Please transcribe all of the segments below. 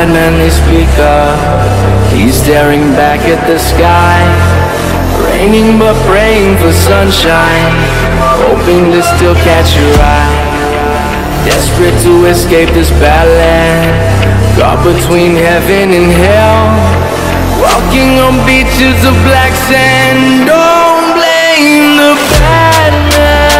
bad man they speak of. He's staring back at the sky, raining but praying for sunshine, hoping to still catch your eye. Desperate to escape this bad land, caught between heaven and hell, walking on beaches of black sand. Don't blame the bad man.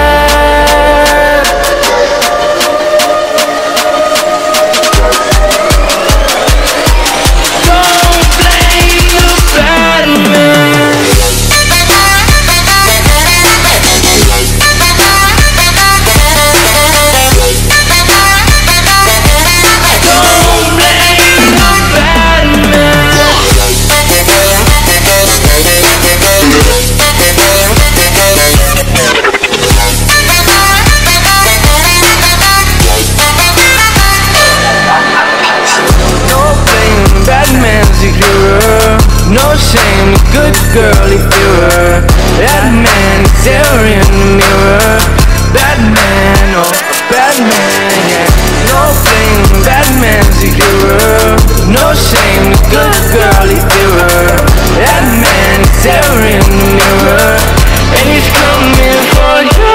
No shame, the good girl, he fear her. That man is there in the mirror. Bad man, oh, bad man, yeah. No blame, bad man's a hero. No shame, the good girl, he fear her. That man is there in the mirror, and he's coming for you.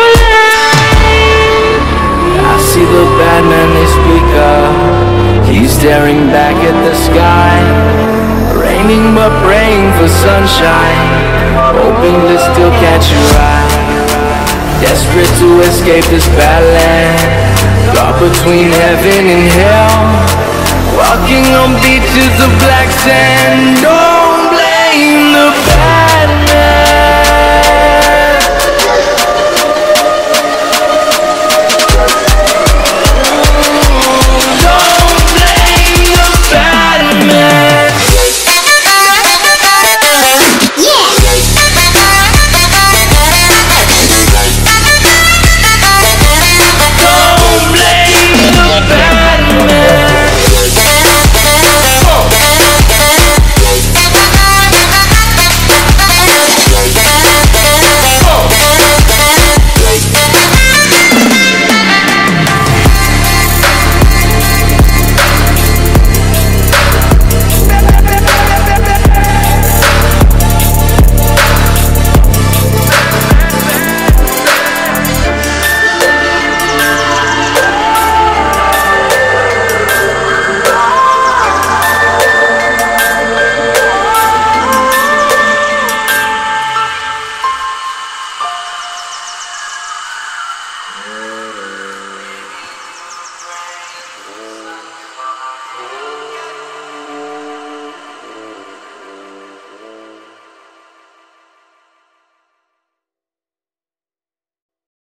I see the bad man they speak of. He's staring back at the sky, raining but praying for sunshine, hoping to still catch your eye. Desperate to escape this bad land, caught between heaven and hell, walking on beaches of black sand. Don't blame the